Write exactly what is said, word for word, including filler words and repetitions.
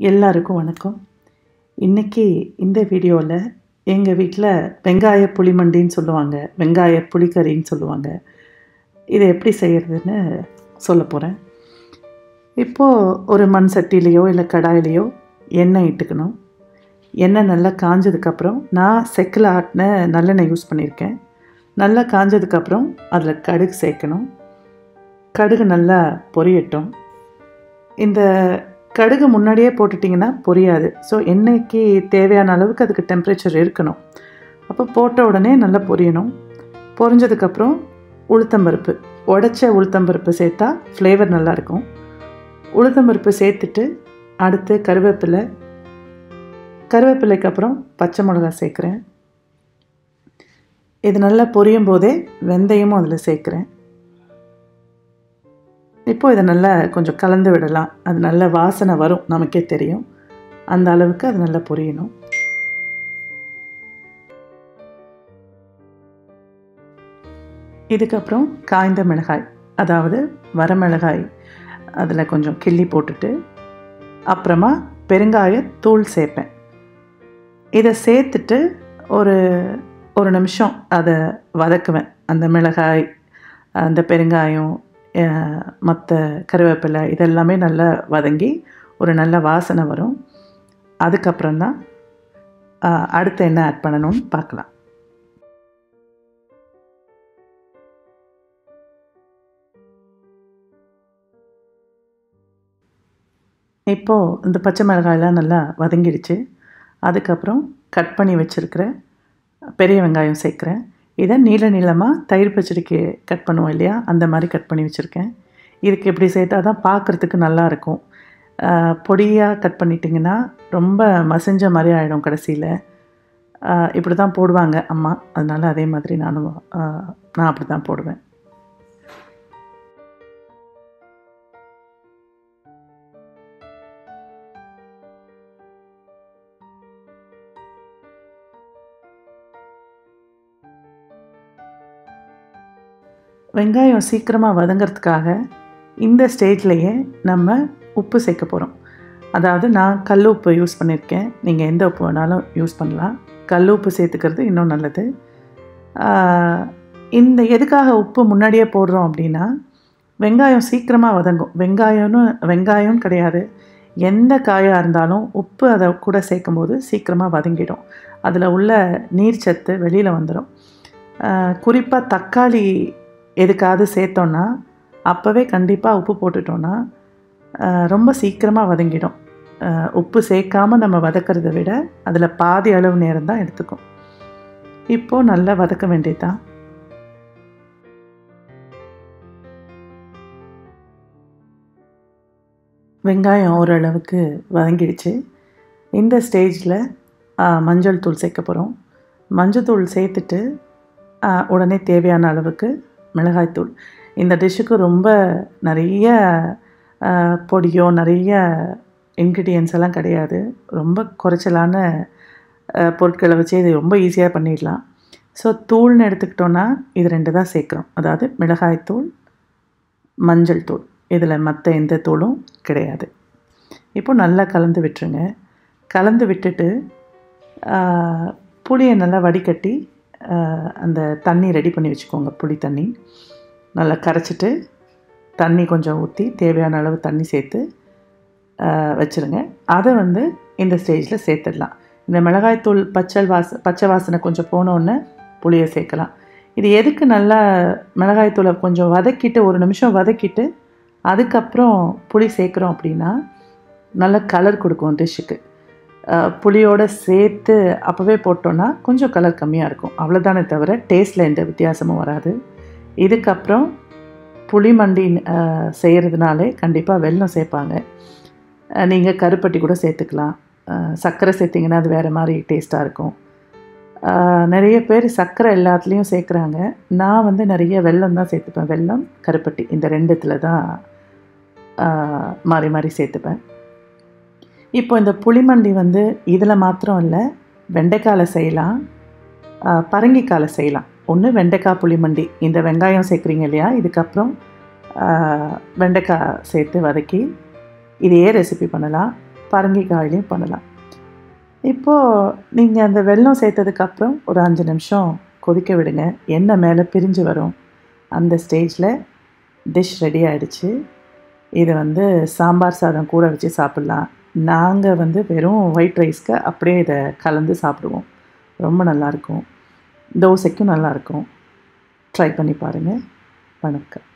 எல்லாருக்கும் வணக்கம். இன்னைக்கு இந்த வீடியோவில் எங்கள் வீட்டில் வெங்காய புளிமண்டின்னு சொல்லுவாங்க, வெங்காய புளிக்கறின்னு சொல்லுவாங்க. இதை எப்படி செய்கிறதுன்னு சொல்ல போகிறேன். இப்போது ஒரு மண் சட்டிலேயோ இல்லை கடாயிலையோ எண்ணெய் இட்டுக்கணும். எண்ணெய் நல்லா காஞ்சதுக்கப்புறம் நான் செக்கில் ஆட்டின நல்லெண்ணெய் யூஸ் பண்ணியிருக்கேன். நல்லா காஞ்சதுக்கப்புறம் அதில் கடுகு சேர்க்கணும். கடுகு நல்லா பொரியட்டும். இந்த கடுகு முன்னாடியே போட்டுட்டிங்கன்னா பொரியாது. ஸோ எண்ணெய்க்கு தேவையான அளவுக்கு அதுக்கு டெம்பரேச்சர் இருக்கணும். அப்போ போட்ட உடனே நல்லா பொரியணும். பொரிஞ்சதுக்கப்புறம் உளுத்தம்பருப்பு, உடச்ச உளுத்தம்பருப்பு சேர்த்தா ஃப்ளேவர் நல்லாயிருக்கும். உளுத்தம்பருப்பு சேர்த்துட்டு அடுத்து கருவேப்பிலை, கருவேப்பிலைக்கு அப்புறம் பச்சை மிளகாய் சேர்க்குறேன். இது நல்லா பொரியும் போதே வெந்தயமும் அதில் சேர்க்குறேன். இப்போது இதை நல்லா கொஞ்சம் கலந்து விடலாம். அது நல்ல வாசனை வரும், நமக்கே தெரியும். அந்த அளவுக்கு அது நல்லா பொரியணும். இதுக்கப்புறம் காய்ந்த மிளகாய், அதாவது வரமிளகாய் அதில் கொஞ்சம் கிள்ளி போட்டுட்டு அப்புறமா பெருங்காய தூள் சேர்ப்பேன். இதை சேர்த்துட்டு ஒரு ஒரு நிமிஷம் அதை வதக்குவேன். அந்த மிளகாய், அந்த பெருங்காயம், மற்ற கருவேப்பிலை இதெல்லாமே நல்லா வதங்கி ஒரு நல்ல வாசனை வரும். அதுக்கப்புறம்தான் அடுத்து என்ன ஆட் பண்ணணும்னு பார்க்கலாம். இப்போது இந்த பச்சை மிளகாயெல்லாம் நல்லா வதங்கிடுச்சு. அதுக்கப்புறம் கட் பண்ணி வச்சுருக்கிற பெரிய வெங்காயம் சேர்க்குறேன். இதை நீள நீளமாக தயிர் பச்சடிக்கு கட் பண்ணுவோம் இல்லையா, அந்த மாதிரி கட் பண்ணி வச்சுருக்கேன். இதுக்கு இப்படி சேர்த்தா தான் பார்க்குறதுக்கு நல்லாயிருக்கும். பொடியாக கட் பண்ணிட்டிங்கன்னா ரொம்ப மசிஞ்ச மாதிரி ஆகிடும் கடைசியில். இப்படி தான் போடுவாங்க அம்மா, அதனால் அதே மாதிரி நானும் நான் அப்படி தான் போடுவேன். வெங்காயம் சீக்கிரமாக வதங்கிறதுக்காக இந்த ஸ்டேஜ்லேயே நம்ம உப்பு சேர்க்க போகிறோம். அதாவது நான் கல் உப்பு யூஸ் பண்ணியிருக்கேன். நீங்கள் எந்த உப்பு வேணாலும் யூஸ் பண்ணலாம். கல் உப்பு சேர்த்துக்கிறது இன்னும் நல்லது. இந்த எதுக்காக உப்பு முன்னாடியே போடுறோம் அப்படின்னா, வெங்காயம் சீக்கிரமாக வதங்கும். வெங்காயம்னு வெங்காயம் கிடையாது, எந்த காயாக இருந்தாலும் உப்பு அதை கூட சேர்க்கும் போது சீக்கிரமாக வதங்கிடும். அதில் உள்ள நீர்ச்சத்து வெளியில் வந்துடும். குறிப்பாக தக்காளி எதுக்காவது சேர்த்தோன்னா அப்போவே கண்டிப்பாக உப்பு போட்டுட்டோன்னா ரொம்ப சீக்கிரமாக வதங்கிடும். உப்பு சேர்க்காமல் நம்ம வதக்கிறத விட அதில் பாதி அளவு நேரம் தான் எடுத்துக்கும். இப்போது நல்லா வதக்க வேண்டியதுதான். வெங்காயம் ஓரளவுக்கு வதங்கிடுச்சு. இந்த ஸ்டேஜில் மஞ்சள் தூள் சேர்க்க போகிறோம். மஞ்சள் தூள் சேர்த்துட்டு உடனே தேவையான அளவுக்கு மிளகாய்த்தூள். இந்த டிஷ்ஷுக்கு ரொம்ப நிறைய பொடியோ நிறைய இன்க்ரீடியன்ஸ் எல்லாம் கிடையாது. ரொம்ப குறைச்சலான பொருட்களை வச்சு இது ரொம்ப ஈஸியாக பண்ணிடலாம். ஸோ தூள்னு எடுத்துக்கிட்டோன்னா இது ரெண்டு தான் சேர்க்குறோம். அதாவது மிளகாய்த்தூள், மஞ்சள் தூள். இதில் மற்ற எந்த தூளும் கிடையாது. இப்போ நல்லா கலந்து விட்டுருங்க. கலந்து விட்டுட்டு புளியை நல்லா வடிகட்டி அந்த தண்ணி ரெடி பண்ணி வச்சுக்கோங்க. புளி தண்ணி நல்லா கரைச்சிட்டு தண்ணி கொஞ்சம் ஊற்றி தேவையான அளவு தண்ணி சேர்த்து வச்சுருங்க. அதை வந்து இந்த ஸ்டேஜில் சேர்த்துடலாம். இந்த மிளகாய்த்தூள் பச்சை வாச பச்சை வாசனை கொஞ்சம் போனோடனே புளியை சேர்க்கலாம். இது எதுக்கு நல்லா மிளகாய்த்தூளை கொஞ்சம் வதக்கிட்டு ஒரு நிமிஷம் வதக்கிட்டு அதுக்கப்புறம் புளி சேர்க்குறோம் அப்படின்னா நல்ல கலர் கொடுக்கும் டிஷ்ஷுக்கு. புளியோடு சேர்த்து அப்போவே போட்டோன்னா கொஞ்சம் கலர் கம்மியாக இருக்கும், அவ்வளோதானே தவிர டேஸ்ட்டில் எந்த வித்தியாசமும் வராது. இதுக்கப்புறம் புளி மண்டி செய்கிறதுனாலே கண்டிப்பாக வெல்லம் சேர்ப்பாங்க. நீங்கள் கருப்பட்டி கூட சேர்த்துக்கலாம். சர்க்கரை சேர்த்திங்கன்னா அது வேறு மாதிரி டேஸ்ட்டாக இருக்கும். நிறைய பேர் சர்க்கரை எல்லாத்துலேயும் சேர்க்குறாங்க. நான் வந்து நிறைய வெல்லம் தான் சேர்த்துப்பேன். வெல்லம், கருப்பட்டி இந்த ரெண்டுத்தில் தான் மாறி மாறி சேர்த்துப்பேன். இப்போ இந்த புளிமண்டி வந்து இதில் மாத்திரம் இல்லை, வெண்டைக்காயில் செய்யலாம், பரங்கிக்காயில் செய்யலாம். ஒன்று வெண்டைக்காய் புளிமண்டி, இந்த வெங்காயம் சேர்க்குறீங்க இல்லையா, இதுக்கப்புறம் வெண்டைக்காய் சேர்த்து வதக்கி இதையே ரெசிபி பண்ணலாம். பரங்கிக்காயிலையும் பண்ணலாம். இப்போது நீங்கள் அந்த வெல்லம் சேர்த்ததுக்கப்புறம் ஒரு அஞ்சு நிமிஷம் கொதிக்க விடுங்க. எண்ணெய் மேலே பிரிஞ்சு வரும். அந்த ஸ்டேஜில் டிஷ் ரெடி ஆகிடுச்சு. இதை வந்து சாம்பார் சாதம் கூட வச்சு சாப்பிட்லாம். நாங்கள் வந்து வெறும் ஒயிட் ரைஸ்க்கு அப்படியே இதை கலந்து சாப்பிடுவோம். ரொம்ப நல்லாயிருக்கும். தோசைக்கும் நல்லாயிருக்கும். ட்ரை பண்ணி பாருங்கள். வணக்கம்.